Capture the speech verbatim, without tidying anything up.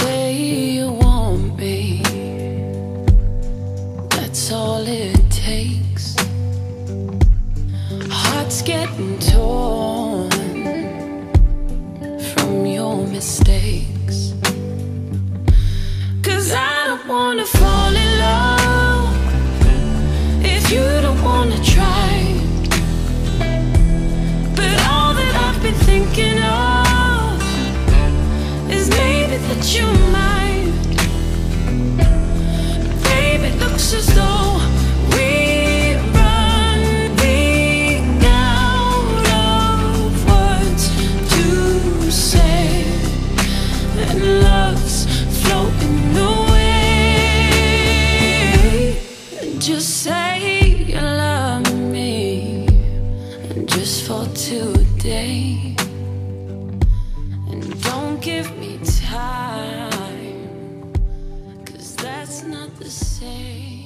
say you want me, that's all it takes. Heart's getting torn from your mistakes. Cause I don't wanna fall in love if you don't wanna try. But all that I've been thinking of is maybe that you might. Babe, it looks as though we're running out of words to say, and love's floating away. Just say you love me, and just for today, and don't give me time, 'cause that's not the same.